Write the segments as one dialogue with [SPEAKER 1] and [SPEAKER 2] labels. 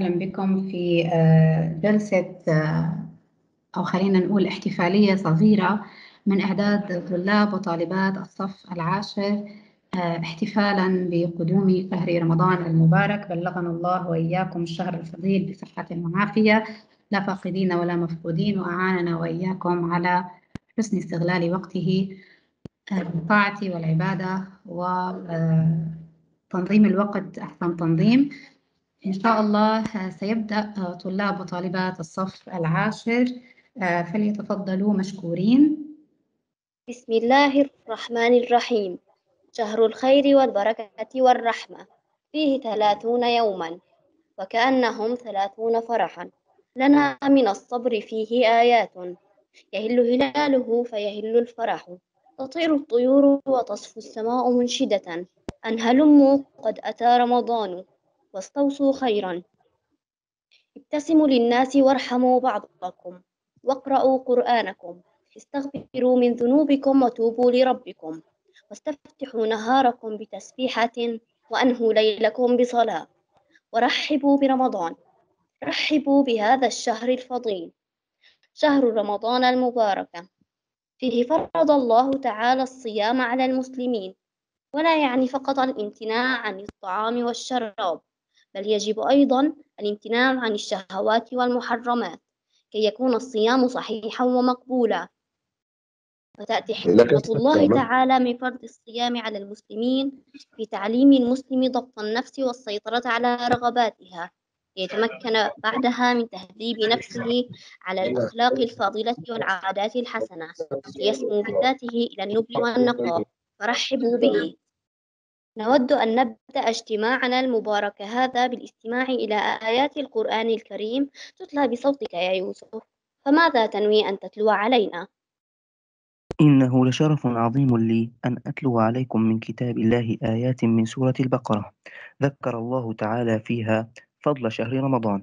[SPEAKER 1] وسهلا بكم في جلسة أو خلينا نقول احتفالية صغيرة من إعداد طلاب وطالبات الصف العاشر احتفالا بقدوم شهر رمضان المبارك. بلغنا الله وإياكم الشهر الفضيل بصحة وعافية لا فاقدين ولا مفقودين، وأعاننا وإياكم على حسن استغلال وقته بالطاعة والعبادة وتنظيم الوقت أحسن تنظيم. إن شاء الله سيبدأ طلاب وطالبات الصف العاشر، فليتفضلوا مشكورين.
[SPEAKER 2] بسم الله الرحمن الرحيم. شهر الخير والبركة والرحمة، فيه 30 يوما وكأنهم 30 فرحا. لنا من الصبر فيه آيات، يهل هلاله فيهل الفرح. تطير الطيور وتصفو السماء منشدة، أن هلموا قد أتى رمضان واستوصوا خيرا. ابتسموا للناس وارحموا بعضكم، واقرأوا قرآنكم، استغفروا من ذنوبكم وتوبوا لربكم، واستفتحوا نهاركم بتسبيحة، وأنهوا ليلكم بصلاة. ورحبوا برمضان، رحبوا بهذا الشهر الفضيل، شهر رمضان المبارك. فيه فرض الله تعالى الصيام على المسلمين، ولا يعني فقط الامتناع عن الطعام والشراب، بل يجب أيضا الامتناع عن الشهوات والمحرمات كي يكون الصيام صحيحا ومقبولا. وتأتي حكمة الله تعالى من فرض الصيام على المسلمين في تعليم المسلم ضبط النفس والسيطرة على رغباتها، ليتمكن بعدها من تهذيب نفسه على الأخلاق الفاضلة والعادات الحسنة، ليسمو بذاته إلى النبل والنقاء. فرحبوا به. نود أن نبدأ اجتماعنا المبارك هذا بالاستماع إلى آيات القرآن الكريم تتلى بصوتك يا يوسف، فماذا تنوي أن تتلو علينا؟
[SPEAKER 3] إنه لشرف عظيم لي أن أتلو عليكم من كتاب الله آيات من سورة البقرة، ذكر الله تعالى فيها فضل شهر رمضان.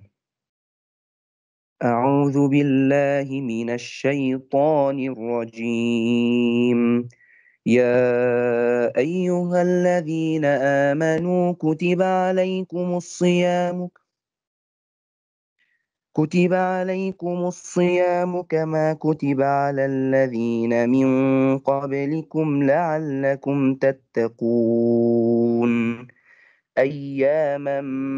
[SPEAKER 3] أعوذ بالله من الشيطان الرجيم. يا أيها الذين آمنوا كتب عليكم الصيام كما كتب على الذين من قبلكم لعلكم تتقون، أياما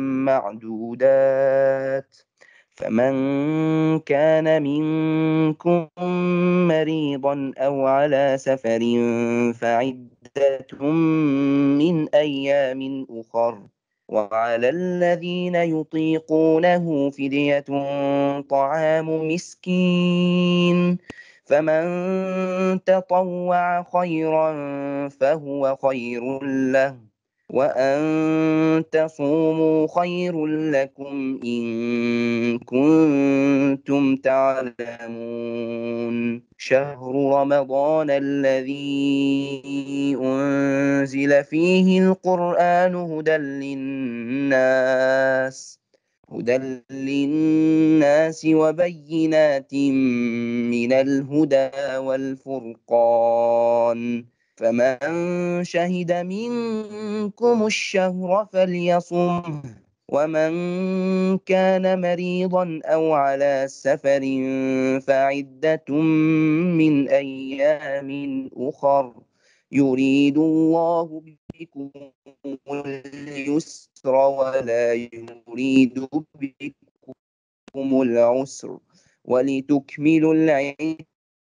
[SPEAKER 3] معدودات. فمن كان منكم مريضا أو على سفر فعدة من أيام أخر، وعلى الذين يطيقونه فدية طعام مسكين، فمن تطوع خيرا فهو خير له، وأن تصوموا خير لكم إن كنتم تعلمون. شهر رمضان الذي أنزل فيه القرآن هدى للناس وبينات من الهدى والفرقان، فمن شهد منكم الشهر فليصمه، ومن كان مريضا أو على سفر فعدة من أيام أخر، يريد الله بكم اليسر ولا يريد بكم العسر، ولتكملوا العدة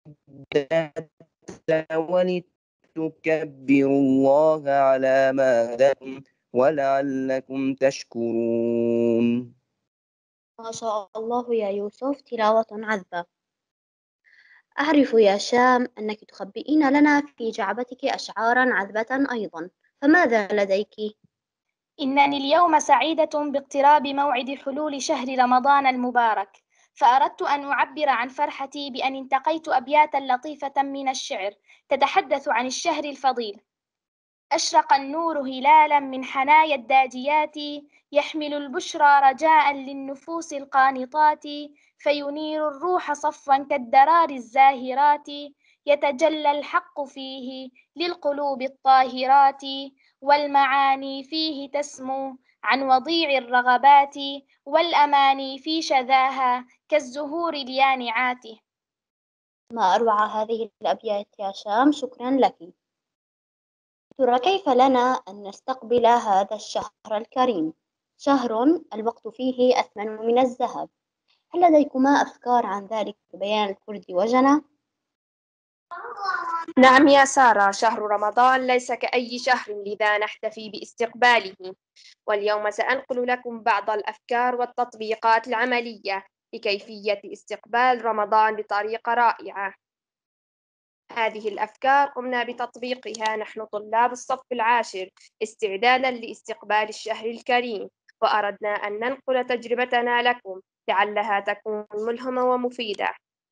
[SPEAKER 3] ولتكبروا الله على ما هداكم ولعلكم تشكرون.
[SPEAKER 2] ما شاء الله يا يوسف، تلاوة عذبة. أعرف يا شام أنك تخبئين لنا في جعبتك أشعارا عذبة أيضا، فماذا لديك؟
[SPEAKER 4] إنني اليوم سعيدة باقتراب موعد حلول شهر رمضان المبارك، فأردت أن أعبر عن فرحتي بأن انتقيت أبياتا لطيفة من الشعر تتحدث عن الشهر الفضيل. أشرق النور هلالا من حنايا الداجيات، يحمل البشرى رجاء للنفوس القانطات، فينير الروح صفوا كالدرار الزاهرات، يتجلى الحق فيه للقلوب الطاهرات، والمعاني فيه تسمو عن وضيع الرغبات والأماني في شذاها كالزهور اليانعات.
[SPEAKER 2] ما أروع هذه الأبيات يا شام، شكرا لك. ترى كيف لنا أن نستقبل هذا الشهر الكريم، شهر الوقت فيه أثمن من الذهب؟ هل لديكما أفكار عن ذلك بيان الكرد وجنة؟
[SPEAKER 5] نعم يا سارة، شهر رمضان ليس كأي شهر، لذا نحتفي باستقباله. واليوم سأنقل لكم بعض الأفكار والتطبيقات العملية لكيفية استقبال رمضان بطريقة رائعة. هذه الأفكار قمنا بتطبيقها نحن طلاب الصف العاشر استعدادا لاستقبال الشهر الكريم، وأردنا أن ننقل تجربتنا لكم لعلها تكون ملهمة ومفيدة.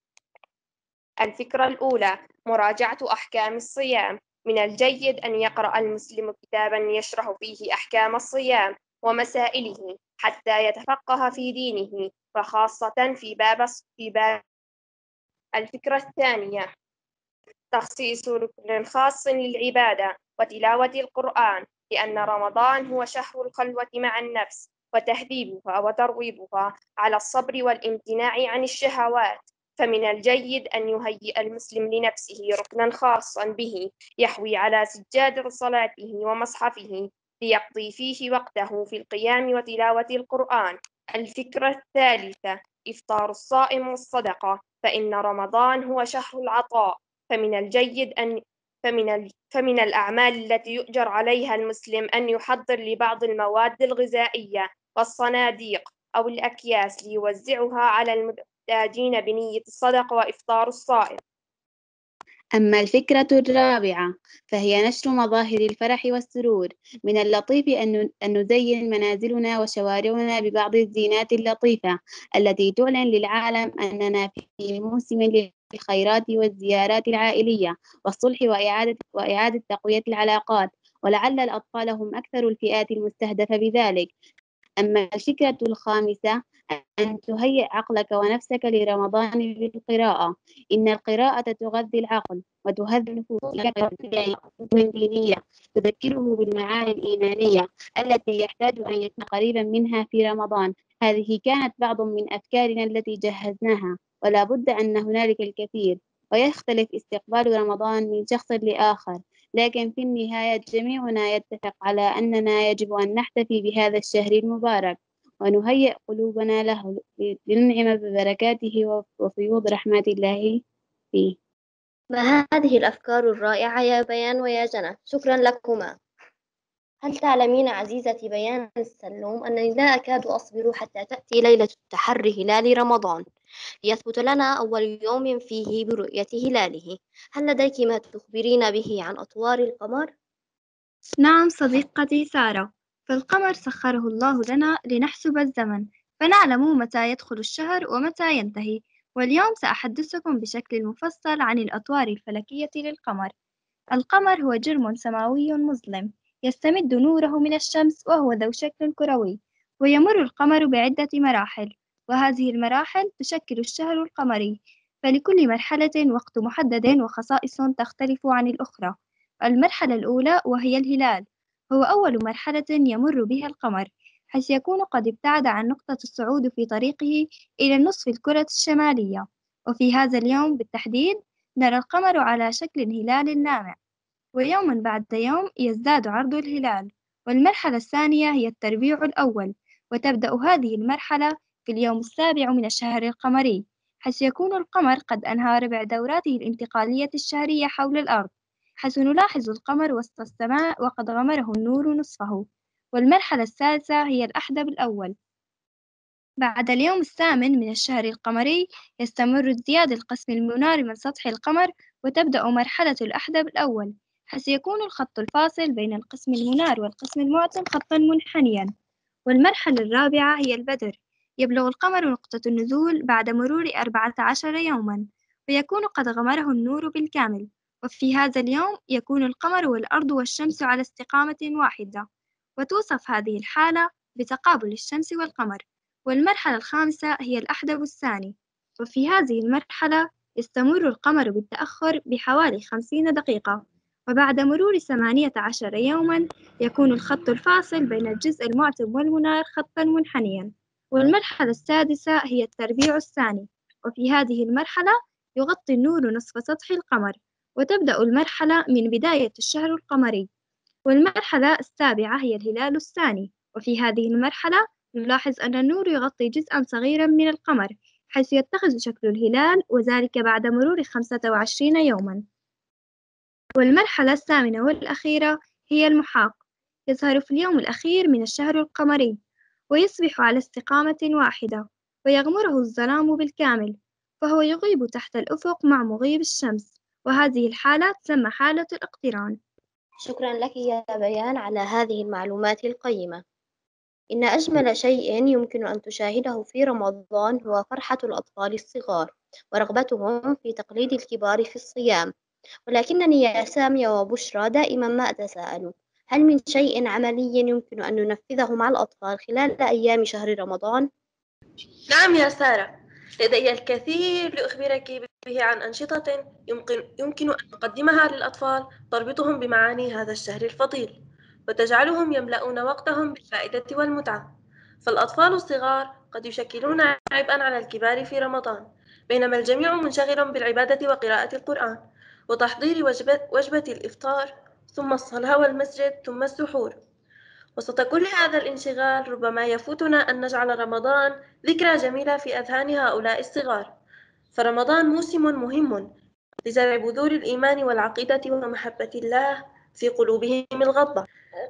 [SPEAKER 5] الفكرة الأولى: مراجعة أحكام الصيام. من الجيد أن يقرأ المسلم كتابا يشرح فيه أحكام الصيام ومسائله حتى يتفقه في دينه، وخاصة في باب. الفكرة الثانية: تخصيص ركن خاص للعبادة وتلاوة القرآن، لأن رمضان هو شهر الخلوة مع النفس وتهذيبها وترويضها على الصبر والامتناع عن الشهوات، فمن الجيد أن يهيئ المسلم لنفسه ركنا خاصا به يحوي على سجادة صلاته ومصحفه ليقضي فيه وقته في القيام وتلاوة القرآن. الفكرة الثالثة: إفطار الصائم والصدقة، فإن رمضان هو شهر العطاء، فمن الجيد فمن الأعمال التي يؤجر عليها المسلم أن يحضر لبعض المواد الغذائية والصناديق أو الأكياس ليوزعها على المحتاجين بنية الصدقة وإفطار الصائم.
[SPEAKER 6] أما الفكرة الرابعة فهي نشر مظاهر الفرح والسرور. من اللطيف أن نزين منازلنا وشوارعنا ببعض الزينات اللطيفة التي تعلن للعالم أننا في موسم للخيرات والزيارات العائلية والصلح وإعادة تقوية العلاقات، ولعل الأطفال هم أكثر الفئات المستهدفة بذلك. أما الفكرة الخامسة أن تهيئ عقلك ونفسك لرمضان بالقراءة. إن القراءة تغذي العقل وتهذب النفوس دينية، تذكره بالمعاني الإيمانية التي يحتاج أن يكون قريبا منها في رمضان. هذه كانت بعض من أفكارنا التي جهزناها، ولا بد أن هنالك الكثير، ويختلف استقبال رمضان من شخص لآخر، لكن في النهاية جميعنا يتفق على أننا يجب أن نحتفي بهذا الشهر المبارك ونهيئ قلوبنا له لننعم ببركاته وفيوض رحمة الله فيه.
[SPEAKER 2] ما هذه الأفكار الرائعة يا بيان ويا جنى، شكرا لكما. هل تعلمين عزيزتي بيان السلوم أنني لا أكاد أصبر حتى تأتي ليلة تحري هلال رمضان ليثبت لنا أول يوم فيه برؤية هلاله؟ هل لديك ما تخبرين به عن أطوار القمر؟
[SPEAKER 7] نعم صديقتي سارة، فالقمر سخره الله لنا لنحسب الزمن فنعلم متى يدخل الشهر ومتى ينتهي. واليوم سأحدثكم بشكل مفصل عن الأطوار الفلكية للقمر. القمر هو جرم سماوي مظلم يستمد نوره من الشمس، وهو ذو شكل كروي، ويمر القمر بعدة مراحل، وهذه المراحل تشكل الشهر القمري، فلكل مرحلة وقت محدد وخصائص تختلف عن الأخرى. المرحلة الأولى وهي الهلال، هو أول مرحلة يمر بها القمر، حيث يكون قد ابتعد عن نقطة الصعود في طريقه إلى النصف الكرة الشمالية، وفي هذا اليوم بالتحديد نرى القمر على شكل هلال لامع، ويوما بعد يوم يزداد عرض الهلال. والمرحلة الثانية هي التربيع الأول، وتبدأ هذه المرحلة في اليوم السابع من الشهر القمري، حيث يكون القمر قد أنهى ربع دوراته الانتقالية الشهرية حول الأرض، حيث نلاحظ القمر وسط السماء وقد غمره النور نصفه. والمرحلة الثالثة هي الأحدب الأول. بعد اليوم الثامن من الشهر القمري يستمر ازدياد القسم المنار من سطح القمر، وتبدأ مرحلة الأحدب الأول، حيث يكون الخط الفاصل بين القسم المنار والقسم المعتم خطا منحنيا. والمرحلة الرابعة هي البدر، يبلغ القمر نقطة النزول بعد مرور 14 يوما، ويكون قد غمره النور بالكامل، وفي هذا اليوم يكون القمر والأرض والشمس على استقامة واحدة، وتوصف هذه الحالة بتقابل الشمس والقمر. والمرحلة الخامسة هي الأحدب الثاني، وفي هذه المرحلة يستمر القمر بالتأخر بحوالي 50 دقيقة، وبعد مرور 18 يوماً يكون الخط الفاصل بين الجزء المعتم والمنار خطاً منحنياً. والمرحلة السادسة هي التربيع الثاني، وفي هذه المرحلة يغطي النور نصف سطح القمر، وتبدأ المرحلة من بداية الشهر القمري. والمرحلة السابعة هي الهلال الثاني، وفي هذه المرحلة نلاحظ أن النور يغطي جزءاً صغيراً من القمر حيث يتخذ شكل الهلال، وذلك بعد مرور 25 يوماً. والمرحلة الثامنة والأخيرة هي المحاق، يظهر في اليوم الأخير من الشهر القمري، ويصبح على استقامة واحدة، ويغمره الظلام بالكامل، فهو يغيب تحت الأفق مع مغيب الشمس، وهذه الحالة تسمى حالة الاقتران.
[SPEAKER 2] شكرا لك يا بيان على هذه المعلومات القيمة. إن أجمل شيء يمكن أن تشاهده في رمضان هو فرحة الأطفال الصغار ورغبتهم في تقليد الكبار في الصيام. ولكنني يا سامية وبشرى دائما ما أتساءل، هل من شيء عملي يمكن أن ننفذه مع الأطفال خلال أيام شهر رمضان؟
[SPEAKER 8] نعم يا سارة، لدي الكثير لأخبرك به عن أنشطة يمكن أن نقدمها للأطفال تربطهم بمعاني هذا الشهر الفضيل وتجعلهم يملؤون وقتهم بالفائدة والمتعة. فالأطفال الصغار قد يشكلون عبئا على الكبار في رمضان، بينما الجميع منشغل بالعبادة وقراءة القرآن وتحضير وجبة الإفطار ثم الصلاة والمسجد ثم السحور. وسط كل هذا الانشغال ربما يفوتنا أن نجعل رمضان ذكرى جميلة في أذهان هؤلاء الصغار، فرمضان موسم مهم لزرع بذور الإيمان والعقيدة ومحبة الله في قلوبهم الغضة.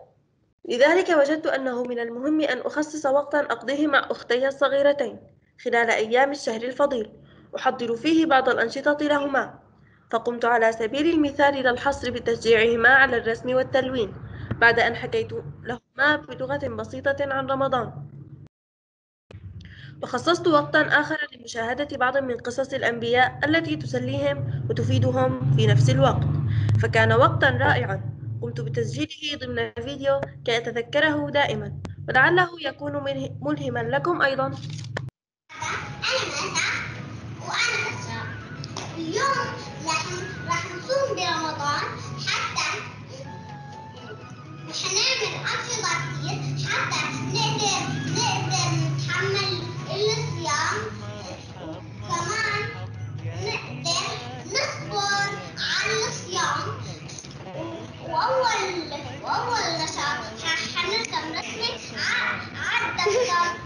[SPEAKER 8] لذلك وجدت أنه من المهم أن أخصص وقتا أقضيه مع أختي الصغيرتين خلال أيام الشهر الفضيل، أحضر فيه بعض الأنشطة لهما، فقمت على سبيل المثال لا الحصر بتشجيعهما على الرسم والتلوين بعد أن حكيت لهما بلغة بسيطة عن رمضان. وخصصت وقتا آخر لمشاهدة بعض من قصص الأنبياء التي تسليهم وتفيدهم في نفس الوقت، فكان وقتا رائعا قمت بتسجيله ضمن فيديو كي أتذكره دائما، ولعله يكون ملهما لكم أيضا.
[SPEAKER 9] أنا مأساة وأنا أسراء. اليوم راح نصوم برمضان حتى حنعمل أنشطة كتير حتى نقدر نتحمل الصيام، كمان نقدر نصبر على الصيام. وأول نشاط حنرسم رسمة عالدفتر.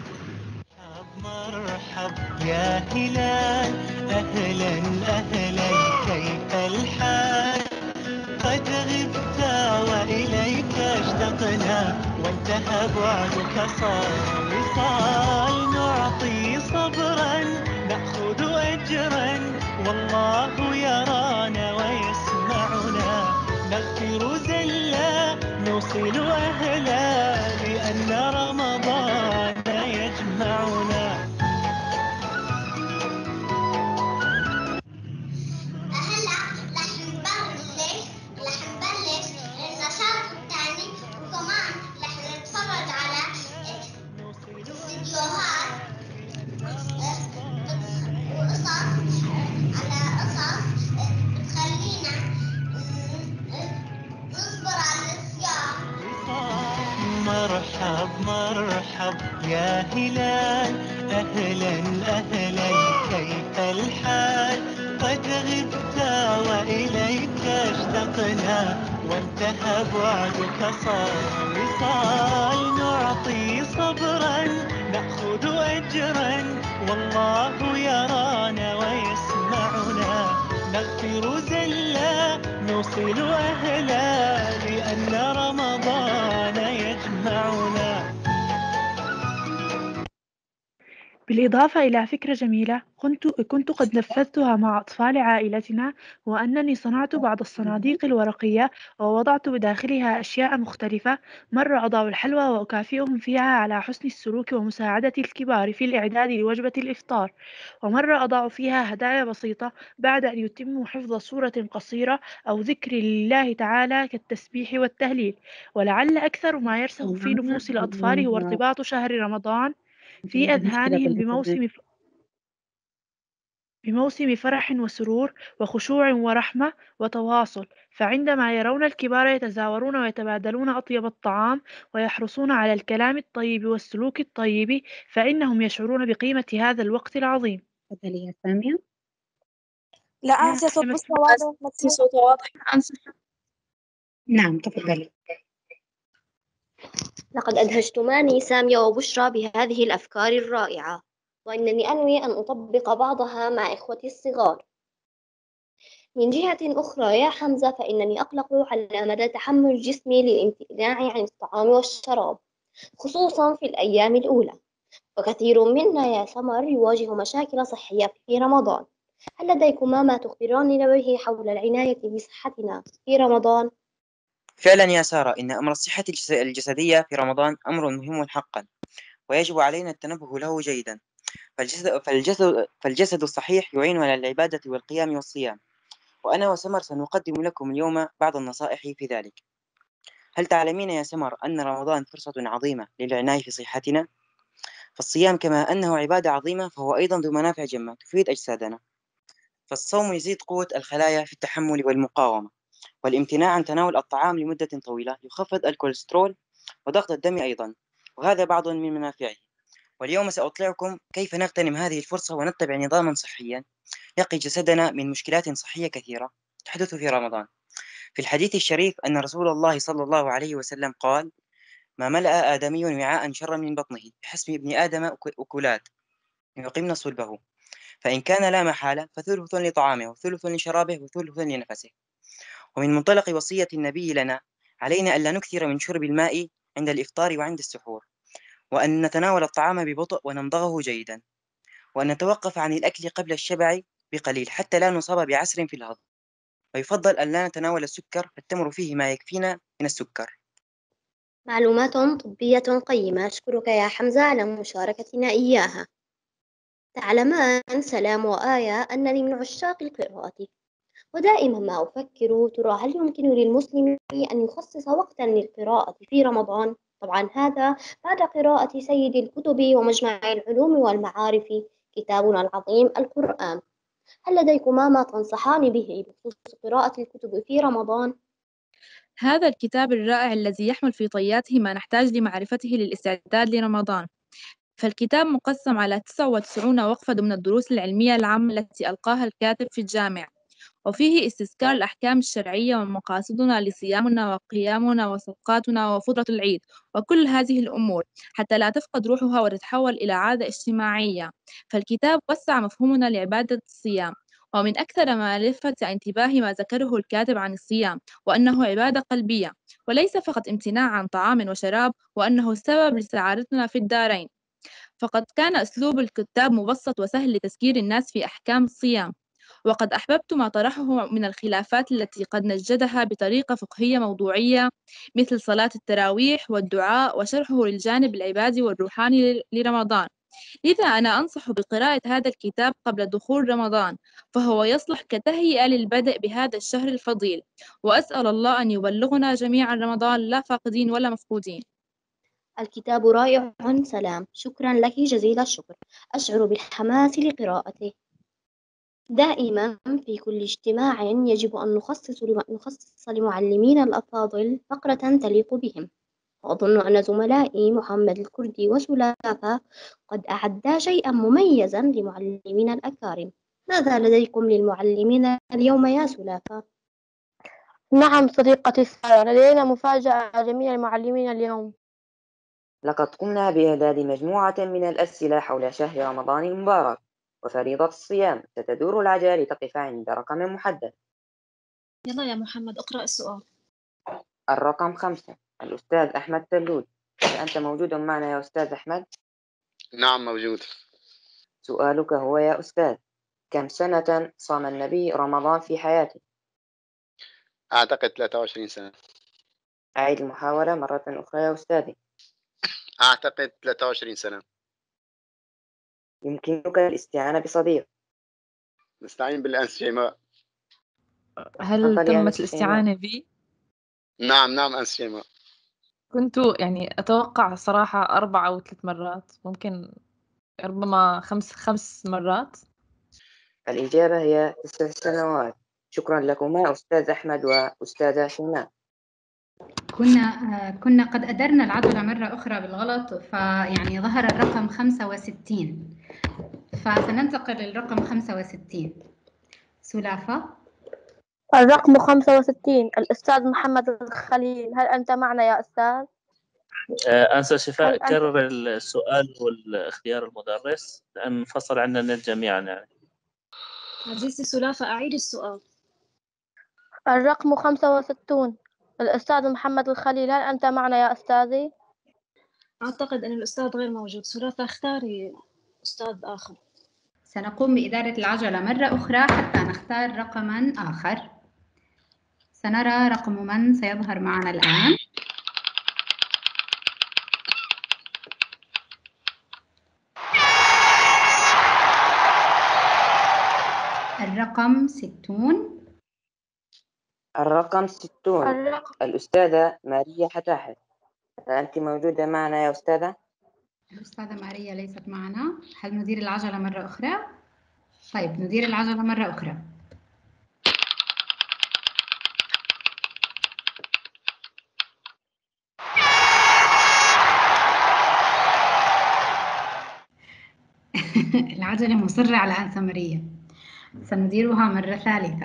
[SPEAKER 10] مرحب يا هلال، أهلا أهلا كيف الحال؟ قد غبت وإليك اشتقنا، وانتهى بعدك صار وصال. نعطي صبرا نأخذ أجرا، والله يرانا ويسمعنا. نغفر زلا نوصل أهلا، لأن رمضان يجمعنا.
[SPEAKER 9] رح نبلش النشاط الثاني، وكمان رح نتفرج على فيديوهات وقصص بتخلينا نصبر على الصيام.
[SPEAKER 10] مرحب مرحب يا هلال، أهلا أهلا كيف الحال؟ قد غبت وإليك اشتقنا، وانتهى بعدك صار وصال. نعطي صبرا نأخذ أجرا، والله يرانا ويسمعنا. نغفر زلا نوصل أهلا، لأن رمضان يجمعنا.
[SPEAKER 11] بالإضافة إلى فكرة جميلة كنت قد نفذتها مع أطفال عائلتنا، وأنني صنعت بعض الصناديق الورقية ووضعت بداخلها أشياء مختلفة. مرة أضع الحلوى وأكافئهم فيها على حسن السلوك ومساعدة الكبار في الإعداد لوجبة الإفطار، ومرة أضع فيها هدايا بسيطة بعد أن يتموا حفظ سورة قصيرة أو ذكر لله تعالى كالتسبيح والتهليل. ولعل أكثر ما يرسخ في نفوس الأطفال هو ارتباط شهر رمضان في أذهانهم بموسم فرح وسرور وخشوع ورحمة وتواصل، فعندما يرون الكبار يتزاورون ويتبادلون أطيب الطعام ويحرصون على الكلام الطيب والسلوك الطيب، فإنهم يشعرون بقيمة هذا الوقت العظيم.
[SPEAKER 6] تفضلي يا سامية.
[SPEAKER 4] لا أنسى صوت بشرى واضح
[SPEAKER 8] في صوت واضح.
[SPEAKER 6] نعم تفضلي.
[SPEAKER 2] لقد أدهشتماني سامية وبشرى بهذه الأفكار الرائعة، وإنني أنوي أن أطبق بعضها مع إخوتي الصغار. من جهة أخرى يا حمزة، فإنني أقلق على مدى تحمل جسمي للامتناع عن الطعام والشراب، خصوصا في الأيام الأولى، وكثير منا يا سمر يواجه مشاكل صحية في رمضان. هل لديكما ما تخبراننا به حول العناية بصحتنا في رمضان؟
[SPEAKER 12] فعلا يا سارة، إن أمر الصحة الجسدية في رمضان أمر مهم حقا، ويجب علينا التنبه له جيدا. فالجسد الصحيح يعين على العبادة والقيام والصيام، وأنا وسمر سنقدم لكم اليوم بعض النصائح في ذلك. هل تعلمين يا سمر أن رمضان فرصة عظيمة للعناية في صحتنا؟ فالصيام كما أنه عبادة عظيمة فهو أيضا ذو منافع جمة تفيد أجسادنا. فالصوم يزيد قوة الخلايا في التحمل والمقاومة، والامتناع عن تناول الطعام لمدة طويلة يخفض الكوليسترول وضغط الدم أيضا، وهذا بعض من منافعه. واليوم سأطلعكم كيف نغتنم هذه الفرصة ونتبع نظاما صحيا يقي جسدنا من مشكلات صحية كثيرة تحدث في رمضان. في الحديث الشريف أن رسول الله صلى الله عليه وسلم قال: ما ملأ آدمي وعاء شرا من بطنه، بحسب ابن آدم أكلات يقمن صلبه، فإن كان لا محالة فثلث لطعامه وثلث لشرابه وثلث لنفسه. ومن منطلق وصية النبي لنا علينا ألا نكثر من شرب الماء عند الإفطار وعند السحور، وأن نتناول الطعام ببطء ونمضغه جيدا، وأن نتوقف عن الأكل قبل الشبع بقليل حتى لا نصاب بعسر في الهضم. ويفضل أن لا نتناول السكر، فالتمر فيه ما يكفينا من السكر.
[SPEAKER 2] معلومات طبية قيمة، أشكرك يا حمزة على مشاركتنا إياها. تعلمان سلام وآية أنني من عشاق القراءة، ودائما ما أفكر ترى هل يمكن للمسلم أن يخصص وقتا للقراءة في رمضان؟ طبعا هذا بعد قراءة سيد الكتب ومجمع العلوم والمعارف كتابنا العظيم القرآن. هل لديكما ما تنصحان به بخصوص قراءة الكتب في رمضان؟
[SPEAKER 13] هذا الكتاب الرائع الذي يحمل في طياته ما نحتاج لمعرفته للاستعداد لرمضان. فالكتاب مقسم على 99 وقفة ضمن الدروس العلمية العامة التي ألقاها الكاتب في الجامع، وفيه استذكار الأحكام الشرعية ومقاصدنا لصيامنا وقيامنا وصدقاتنا وفطرة العيد وكل هذه الأمور، حتى لا تفقد روحها وتتحول إلى عادة اجتماعية. فالكتاب وسع مفهومنا لعبادة الصيام، ومن أكثر ما لفت انتباهي ما ذكره الكاتب عن الصيام، وأنه عبادة قلبية وليس فقط امتناع عن طعام وشراب، وأنه سبب لسعادتنا في الدارين. فقد كان أسلوب الكتاب مبسط وسهل لتذكير الناس في أحكام الصيام، وقد أحببت ما طرحه من الخلافات التي قد نجدها بطريقة فقهية موضوعية، مثل صلاة التراويح والدعاء وشرحه للجانب العبادي والروحاني لرمضان. لذا أنا أنصح بقراءة هذا الكتاب قبل دخول رمضان، فهو يصلح كتهيئة للبدء بهذا الشهر الفضيل، وأسأل الله أن يبلغنا جميعا رمضان لا فاقدين ولا مفقودين.
[SPEAKER 2] الكتاب رائع سلام، شكرا لك جزيل الشكر، أشعر بالحماس لقراءته. دائما في كل اجتماع يجب أن نخصص لمعلمينا الأفاضل فقرة تليق بهم، وأظن أن زملائي محمد الكردي وسلافة قد أعدا شيئا مميزا لمعلمينا الأكارم. ماذا لديكم للمعلمين اليوم يا سلافة؟
[SPEAKER 14] نعم صديقتي سارة، لدينا مفاجأة جميع المعلمين اليوم.
[SPEAKER 12] لقد قمنا بإعداد مجموعة من الأسئلة حول شهر رمضان المبارك وفريضة الصيام. ستدور العجلة لتقف عند رقم محدد.
[SPEAKER 15] يلا يا محمد اقرأ السؤال.
[SPEAKER 12] الرقم 5. الأستاذ أحمد تلود. هل أنت موجود معنا يا أستاذ أحمد؟
[SPEAKER 16] نعم موجود.
[SPEAKER 12] سؤالك هو يا أستاذ: كم سنة صام النبي رمضان في حياته؟
[SPEAKER 16] أعتقد 23 سنة.
[SPEAKER 12] أعيد المحاولة مرة أخرى يا أستاذي.
[SPEAKER 16] أعتقد 23 سنة.
[SPEAKER 12] يمكنك الاستعانة بصديق.
[SPEAKER 16] نستعين بالأنس شيماء.
[SPEAKER 15] هل تمت الاستعانة بي؟
[SPEAKER 16] نعم أنس شيماء.
[SPEAKER 15] كنت أتوقع صراحة 4 أو 3 مرات، ممكن ربما خمس مرات.
[SPEAKER 12] الإجابة هي 9 سنوات. شكرا لكما أستاذ أحمد وأستاذة شيماء.
[SPEAKER 1] كنا قد أدرنا العجلة مرة أخرى بالغلط، فيعني ظهر الرقم 65، فسننتقل للرقم 65. سلافة.
[SPEAKER 14] الرقم 65 الأستاذ محمد الخليل، هل أنت معنا يا أستاذ؟
[SPEAKER 17] أنسة شفاء، كرر السؤال والاختيار المدرس لأن انفصل عنا النت جميعا يعني.
[SPEAKER 15] عزيزتي سلافة أعيد السؤال.
[SPEAKER 14] الرقم 65 الأستاذ محمد الخليل، هل أنت معنا يا أستاذي؟
[SPEAKER 15] أعتقد أن الأستاذ غير موجود. سلافة اختاري أستاذ آخر.
[SPEAKER 1] سنقوم بإدارة العجلة مرة أخرى حتى نختار رقما آخر. سنرى رقم من سيظهر معنا الآن. الرقم 60.
[SPEAKER 12] الرقم 60 الأستاذة ماريا حتاحل، أنت موجودة معنا يا أستاذة؟
[SPEAKER 1] الأستاذة ماريا ليست معنا. هل ندير العجلة مرة أخرى؟ طيب ندير العجلة مرة أخرى. العجلة مصرة على أنسة ماريا. سنديرها مرة ثالثة.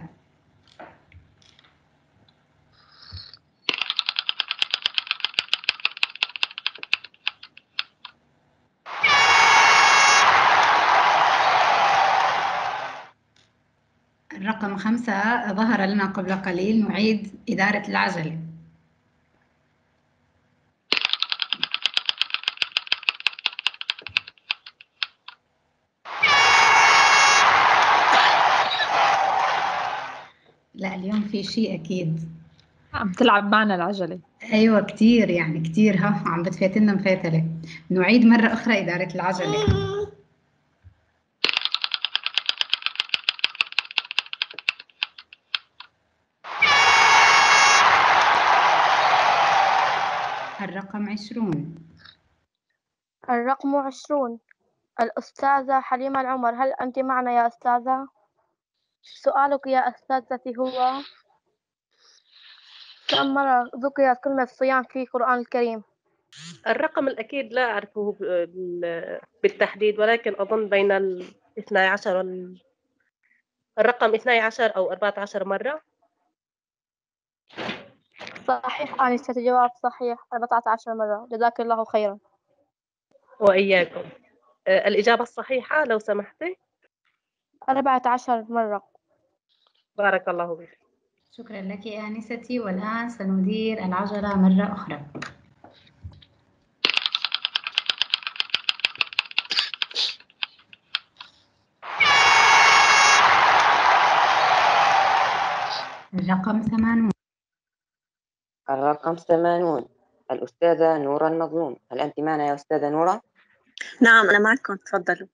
[SPEAKER 1] الرقم 5 ظهر لنا قبل قليل. نعيد إدارة العجلة. لا اليوم في شيء أكيد.
[SPEAKER 15] عم تلعب معنا العجلة.
[SPEAKER 1] أيوة كتير يعني كتير. ها عم بتفاتلنا مفاتلة. نعيد مرة أخرى إدارة العجلة. الرقم 20.
[SPEAKER 14] الرقم 20 الأستاذة حليمة العمر، هل أنت معنا يا أستاذة؟ سؤالك يا أستاذتي هو: كم مرة ذكرت كلمة صيام في القرآن الكريم؟
[SPEAKER 8] الرقم الأكيد لا أعرفه بالتحديد، ولكن أظن بين 12 الرقم 12 أو 14 مرة.
[SPEAKER 14] صحيح آنستي، جواب صحيح 14 مرة. جزاك الله خيرا.
[SPEAKER 8] وإياكم. الإجابة الصحيحة لو سمحتي.
[SPEAKER 14] 14 مرة.
[SPEAKER 8] بارك الله بك.
[SPEAKER 1] شكرا لك آنستي. والآن سندير العجلة مرة أخرى. الرقم 80.
[SPEAKER 12] الرقم 80 الأستاذة نورة المظلوم، هل أنت معنا يا أستاذة نورة؟
[SPEAKER 18] نعم أنا معكم، تفضلوا.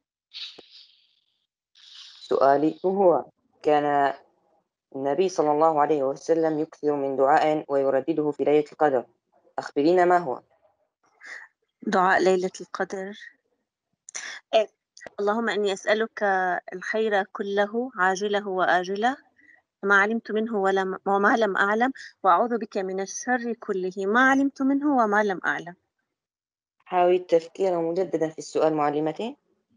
[SPEAKER 12] سؤالي هو: كان النبي صلى الله عليه وسلم يكثر من دعاء ويردده في ليلة القدر، أخبرينا ما هو؟
[SPEAKER 18] دعاء ليلة القدر. إيه. اللهم إني أسألك الخير كله عاجله وآجله ما علمت منه وما لم أعلم، وأعوذ بك من الشر كله ما علمت منه وما لم أعلم.
[SPEAKER 12] حاولي التفكير مجددا في السؤال معلمتي.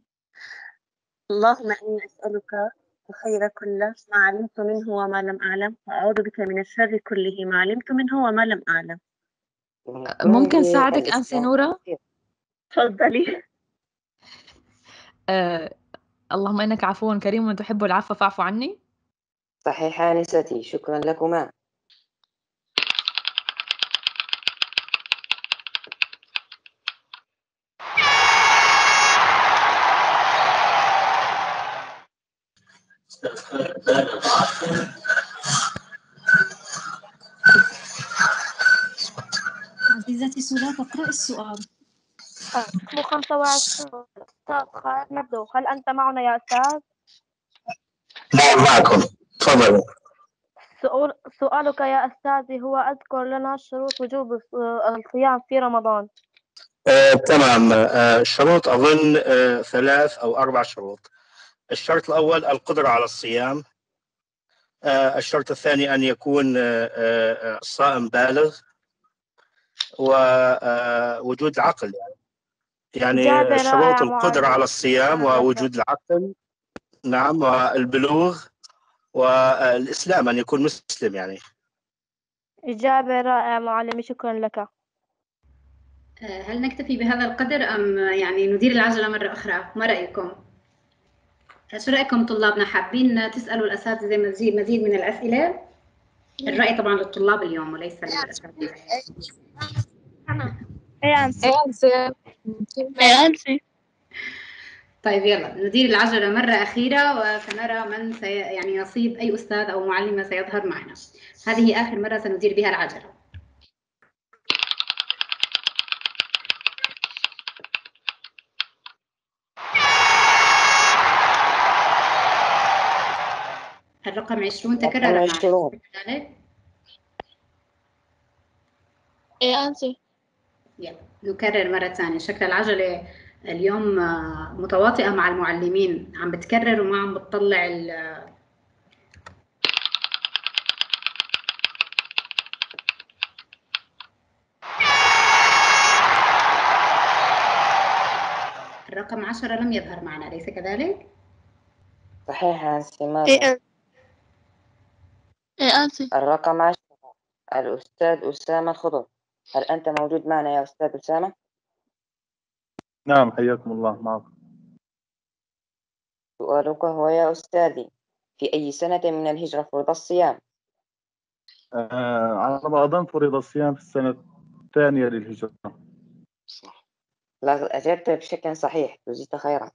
[SPEAKER 18] اللهم إني أسألك الخير كله ما علمت منه وما لم أعلم، وأعوذ بك من الشر كله ما علمت منه وما لم أعلم.
[SPEAKER 15] ممكن ساعدك أنسة نورة؟
[SPEAKER 18] تفضلي.
[SPEAKER 15] اللهم إنك عفو كريم وتحب العفو فاعف عني.
[SPEAKER 12] صحيح آنستي، شكرا لكما.
[SPEAKER 15] عزيزتي سلافة اقرأي السؤال.
[SPEAKER 14] رقم 25 أستاذ خالد نبدو، هل أنت معنا يا أستاذ؟
[SPEAKER 19] نعم معكم، تفضلوا.
[SPEAKER 14] سؤالك يا أستاذي هو: أذكر لنا شروط وجوب الصيام في رمضان.
[SPEAKER 19] تمام. شروط أظن 3 أو 4 شروط.
[SPEAKER 20] الشرط الأول القدرة على الصيام. الشرط الثاني أن يكون الصائم بالغ، ووجود العقل يعني
[SPEAKER 14] إجابة
[SPEAKER 20] شروط
[SPEAKER 14] رائعة
[SPEAKER 20] القدرة على
[SPEAKER 14] معلم.
[SPEAKER 20] الصيام
[SPEAKER 14] شكراً لك.
[SPEAKER 20] ووجود العقل. نعم، والبلوغ والإسلام، أن يكون مسلم يعني.
[SPEAKER 14] إجابة رائعة معلم، شكرا لك.
[SPEAKER 1] هل نكتفي بهذا القدر أم يعني ندير العجلة مرة أخرى؟ ما رأيكم؟ شو رأيكم طلابنا؟ حابين تسألوا الأساتذة مزيد من الأسئلة؟ الرأي طبعا للطلاب اليوم وليس للأساتذة. طيب يلا ندير العجلة مرة أخيرة فنرى من يعني يصيب أي أستاذ أو معلمة سيظهر معنا. هذه آخر مرة سندير بها العجلة. الرقم 20 تكرر معنا.
[SPEAKER 7] إيه أنسي.
[SPEAKER 1] يلا نكرر مرة ثانية. شكل العجلة اليوم متواطئة مع المعلمين، عم بتكرر وما عم بتطلع الرقم 10 لم يظهر معنا، أليس كذلك؟
[SPEAKER 12] صحيح يا أنسي، ماذا؟
[SPEAKER 7] إيه أنسي.
[SPEAKER 12] الرقم 10 الأستاذ أسامة الخضر. هل أنت موجود معنا يا أستاذ أسامة؟
[SPEAKER 21] نعم، حياكم الله. معكم.
[SPEAKER 12] سؤالك هو يا أستاذي: في أي سنة من الهجرة فرض الصيام؟
[SPEAKER 21] على ما أظن فرض الصيام في السنة الثانية للهجرة.
[SPEAKER 12] لا، أجبت بشكل صحيح، جزيت خيرا.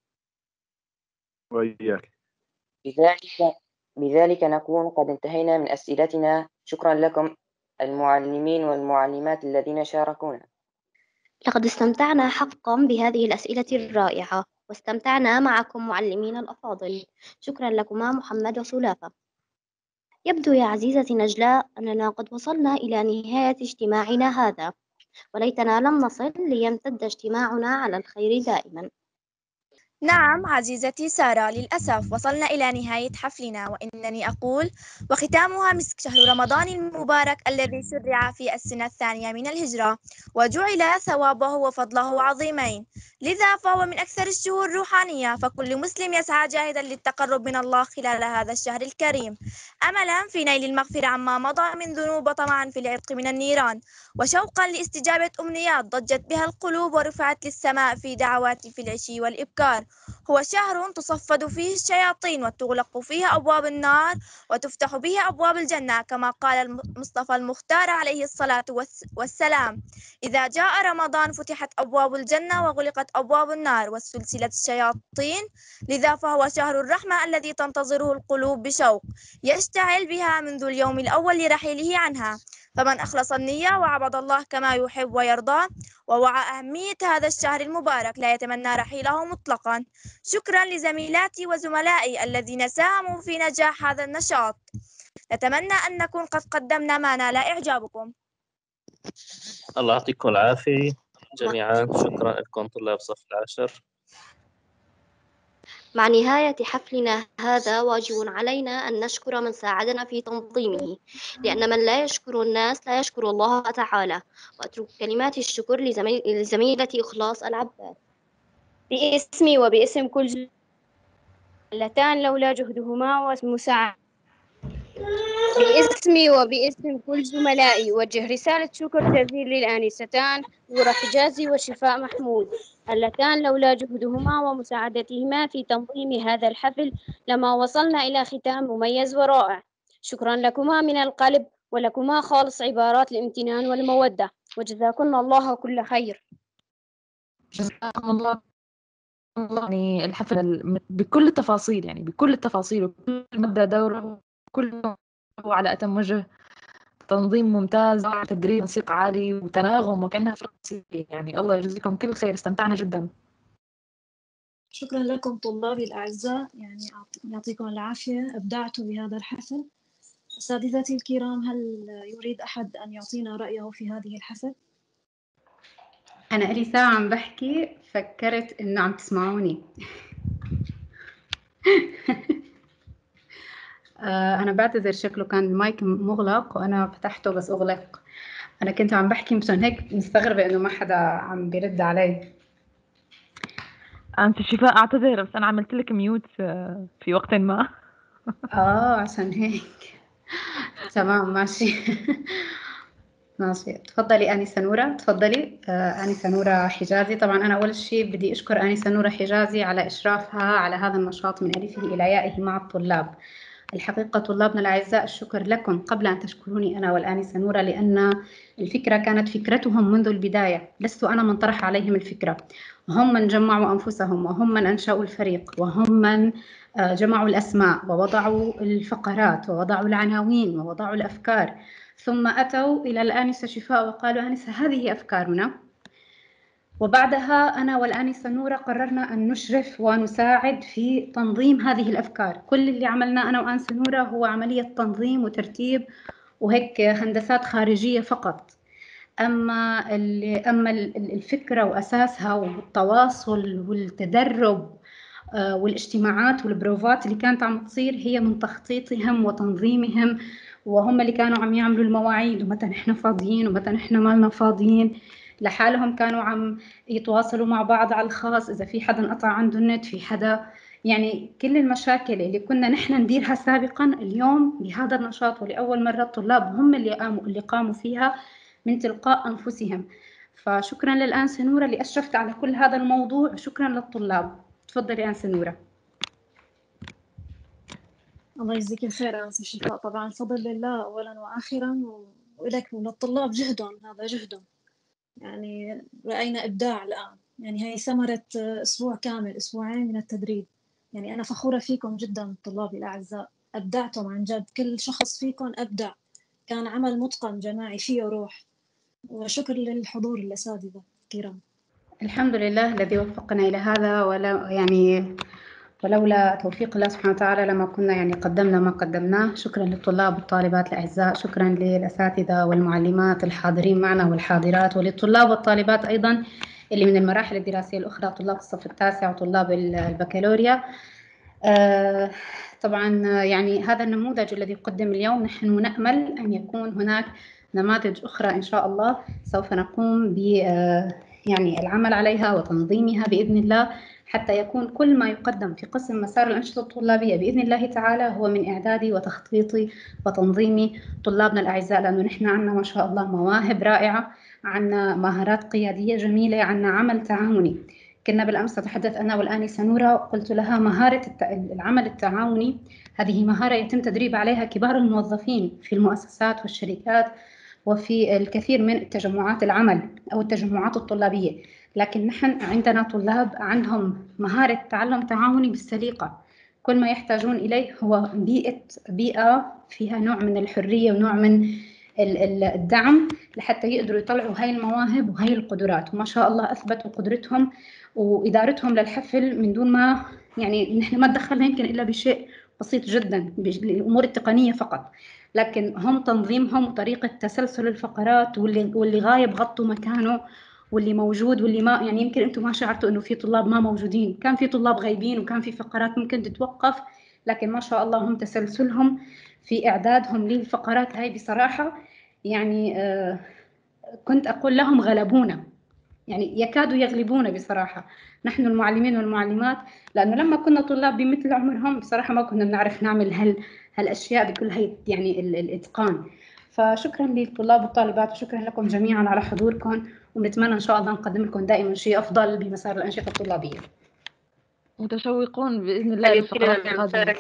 [SPEAKER 21] وإياك.
[SPEAKER 12] بذلك نكون قد انتهينا من أسئلتنا. شكرا لكم المعلمين والمعلمات الذين شاركونا.
[SPEAKER 2] لقد استمتعنا حقا بهذه الأسئلة الرائعة، واستمتعنا معكم معلمين الأفاضل. شكرا لكما محمد وسلافة. يبدو يا عزيزتي نجلاء أننا قد وصلنا إلى نهاية اجتماعنا هذا، وليتنا لم نصل ليمتد اجتماعنا على الخير دائما.
[SPEAKER 4] نعم عزيزتي سارة، للأسف وصلنا إلى نهاية حفلنا، وإنني أقول: وختامها مسك شهر رمضان المبارك الذي شرع في السنة الثانية من الهجرة، وجعل ثوابه وفضله عظيمين، لذا فهو من أكثر الشهور روحانية، فكل مسلم يسعى جاهدا للتقرب من الله خلال هذا الشهر الكريم، أملا في نيل المغفرة عما مضى من ذنوب وطمعا في العتق من النيران، وشوقا لاستجابة أمنيات ضجت بها القلوب ورفعت للسماء في دعوات في العشي والإبكار. هو شهر تصفد فيه الشياطين وتغلق فيه أبواب النار وتفتح به أبواب الجنة، كما قال المصطفى المختار عليه الصلاة والسلام: إذا جاء رمضان فتحت أبواب الجنة وغلقت أبواب النار وسلسلة الشياطين، لذا فهو شهر الرحمة الذي تنتظره القلوب بشوق يشتعل بها منذ اليوم الأول لرحيله عنها. فمن أخلص النية وعبد الله كما يحب ويرضى ووعى أهمية هذا الشهر المبارك لا يتمنى رحيله مطلقا. شكرا لزميلاتي وزملائي الذين ساهموا في نجاح هذا النشاط. نتمنى أن نكون قد قدمنا ما نال إعجابكم.
[SPEAKER 17] الله يعطيكم العافية جميعا. شكرا لكم طلاب صف العاشر.
[SPEAKER 2] مع نهاية حفلنا هذا واجب علينا أن نشكر من ساعدنا في تنظيمه، لأن من لا يشكر الناس لا يشكر الله تعالى. وأترك كلمات الشكر لزميلتي إخلاص العباس.
[SPEAKER 22] باسمي وباسم كل اللتان لولا جهدهما باسمي وباسم كل زملائي وجه رسالة شكر جزيل للآنستان نور حجازي وشفاء محمود، اللتان لولا جهدهما ومساعدتهما في تنظيم هذا الحفل لما وصلنا إلى ختام مميز ورائع. شكرا لكما من القلب، ولكما خالص عبارات الامتنان والمودة، وجزاكم الله كل خير.
[SPEAKER 13] جزاكم الله. يعني الحفل بكل التفاصيل، يعني بكل التفاصيل وكل مدى دوره كله على أتم وجه. تنظيم ممتاز، تدريب تنسيق عالي وتناغم وكأنها فرقة موسيقية. يعني الله يجزيكم كل خير، استمتعنا جدا.
[SPEAKER 15] شكرا لكم طلابي الأعزاء، يعني يعطيكم العافية، أبدعتوا بهذا الحفل. أساتذتي الكرام، هل يريد أحد أن يعطينا رأيه في هذه الحفل؟
[SPEAKER 1] أنا إلي ساعة عم بحكي فكرت إنه عم تسمعوني. أنا بعتذر، شكله كان المايك مغلق وأنا فتحته بس أغلق. أنا كنت عم بحكي مشان هيك مستغربة إنه ما حدا عم بيرد علي.
[SPEAKER 3] أنت شفاء أعتذر، بس أنا عملت لك ميوت في وقت ما.
[SPEAKER 1] عشان هيك. تمام ماشي. ماشي، تفضلي آنسة نورة، تفضلي. آنسة نورة حجازي. طبعا أنا أول شيء بدي أشكر آنسة نورة حجازي على إشرافها على هذا النشاط من ألفه إلى يائه مع الطلاب. الحقيقة طلابنا الأعزاء، الشكر لكم قبل أن تشكروني أنا والآنسة نورة، لأن الفكرة كانت فكرتهم منذ البداية. لست أنا من طرح عليهم الفكرة، هم من جمعوا أنفسهم، وهم من أنشأوا الفريق، وهم من جمعوا الأسماء ووضعوا الفقرات ووضعوا العناوين ووضعوا الأفكار، ثم أتوا إلى الآنسة شفاء وقالوا: آنسة هذه أفكارنا. وبعدها أنا والآنسة نورة قررنا أن نشرف ونساعد في تنظيم هذه الأفكار. كل اللي عملناه أنا وآنسة نورة هو عملية تنظيم وترتيب وهيك هندسات خارجية فقط. أما الفكرة وأساسها والتواصل والتدرب والاجتماعات والبروفات اللي كانت عم تصير هي من تخطيطهم وتنظيمهم، وهم اللي كانوا عم يعملوا المواعيد ومتى نحن فاضيين ومتى نحن مالنا فاضيين. لحالهم كانوا عم يتواصلوا مع بعض على الخاص، إذا في حدا انقطع عنده النت، في حدا، يعني كل المشاكل اللي كنا نحن نديرها سابقا اليوم بهذا النشاط ولأول مرة الطلاب هم اللي قاموا فيها من تلقاء أنفسهم. فشكرا للآنسة نورة اللي أشرفت على كل هذا الموضوع، وشكرا للطلاب. تفضلي آنسة نورة.
[SPEAKER 15] الله يجزيك الخير أنسة شفاء. طبعا فضل لله أولا وآخرا، ولك وللطلاب جهدهم، هذا جهدهم. يعني رأينا إبداع الآن، يعني هي ثمرة أسبوع كامل، أسبوعين من التدريب. يعني أنا فخورة فيكم جدا طلابي الأعزاء، أبدعتم عن جد، كل شخص فيكم أبدع، كان عمل متقن جماعي فيه روح. وشكر للحضور الأساتذة الكرام.
[SPEAKER 1] الحمد لله الذي وفقنا إلى هذا، ولولا توفيق الله سبحانه وتعالى لما كنا قدمنا ما قدمناه. شكرا للطلاب والطالبات الأعزاء، شكرا للأساتذة والمعلمات الحاضرين معنا والحاضرات، وللطلاب والطالبات أيضا اللي من المراحل الدراسية الأخرى، طلاب الصف التاسع وطلاب البكالوريا. طبعا هذا النموذج الذي يقدم اليوم، نحن نأمل أن يكون هناك نماذج أخرى إن شاء الله سوف نقوم العمل عليها وتنظيمها بإذن الله، حتى يكون كل ما يقدم في قسم مسار الأنشطة الطلابية بإذن الله تعالى هو من إعدادي وتخطيطي وتنظيمي طلابنا الأعزاء، لأنه نحن عندنا ما شاء الله مواهب رائعة، عندنا مهارات قيادية جميلة، عندنا عمل تعاوني. كنا بالأمس نتحدث أنا والآنسة نورة، قلت لها مهارة العمل التعاوني هذه مهارة يتم تدريب عليها كبار الموظفين في المؤسسات والشركات وفي الكثير من التجمعات العمل أو التجمعات الطلابية، لكن نحن عندنا طلاب عندهم مهارة تعلم تعاوني بالسليقة. كل ما يحتاجون إليه هو بيئة فيها نوع من الحرية ونوع من الدعم لحتى يقدروا يطلعوا هاي المواهب وهاي القدرات. وما شاء الله أثبتوا قدرتهم وإدارتهم للحفل من دون ما نحن ما تدخلنا يمكن إلا بشيء بسيط جدا بالأمور التقنية فقط، لكن هم تنظيمهم وطريقة تسلسل الفقرات واللي غايب غطوا مكانه، واللي موجود واللي ما يمكن أنتم ما شعرتوا إنه في طلاب ما موجودين، كان في طلاب غايبين وكان في فقرات ممكن تتوقف، لكن ما شاء الله هم تسلسلهم في إعدادهم للفقرات هاي بصراحة كنت أقول لهم غلبونا، يكادوا يغلبونا بصراحة نحن المعلمين والمعلمات، لأنه لما كنا طلاب بمثل عمرهم بصراحة ما كنا بنعرف نعمل هالأشياء بكل هاي الإتقان. فشكرا للطلاب والطالبات وشكرا لكم جميعا على حضوركم، ونتمنى إن شاء الله نقدم لكم دائما شيء أفضل بمسار الأنشطة الطلابية.
[SPEAKER 3] متشوقون بإذن الله للفقرات القادمة.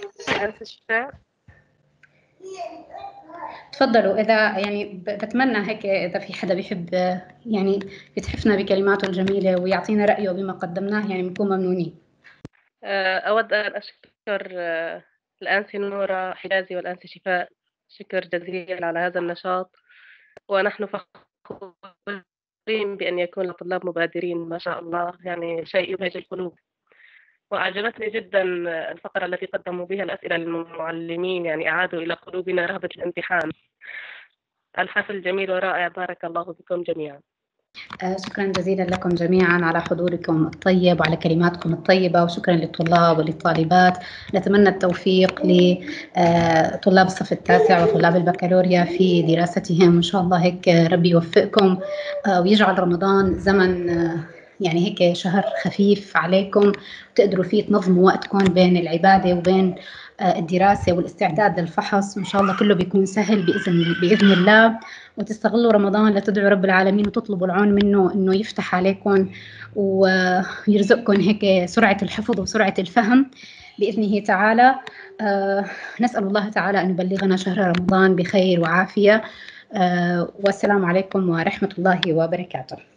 [SPEAKER 1] تفضلوا. إذا بتمنى هيك إذا في حدا بيحب يتحفنا بكلماته الجميلة ويعطينا رأيه بما قدمناه بنكون ممنونين.
[SPEAKER 5] أود أن أشكر الآنسة نورة حجازي والآنسة شفاء شكر جزيلا على هذا النشاط، ونحن فخورين بأن يكون الطلاب مبادرين ما شاء الله، شيء يبهج القلوب. وأعجبتني جدا الفقرة التي قدموا بها الأسئلة للمعلمين، أعادوا إلى قلوبنا رهبة الامتحان. الحفل جميل ورائع، بارك الله بكم جميعا.
[SPEAKER 1] شكرا جزيلا لكم جميعا على حضوركم الطيب وعلى كلماتكم الطيبة، وشكرا للطلاب وللطالبات. نتمنى التوفيق لطلاب الصف التاسع وطلاب البكالوريا في دراستهم، إن شاء الله هيك ربي يوفقكم ويجعل رمضان زمن يعني هيك شهر خفيف عليكم، تقدروا فيه تنظموا وقتكم بين العبادة وبين الدراسة والاستعداد للفحص، وإن شاء الله كله بيكون سهل بإذن الله، وتستغلوا رمضان لتدعوا رب العالمين وتطلبوا العون منه إنه يفتح عليكم ويرزقكم هيك سرعة الحفظ وسرعة الفهم بإذنه تعالى. نسأل الله تعالى أن يبلغنا شهر رمضان بخير وعافية، والسلام عليكم ورحمة الله وبركاته.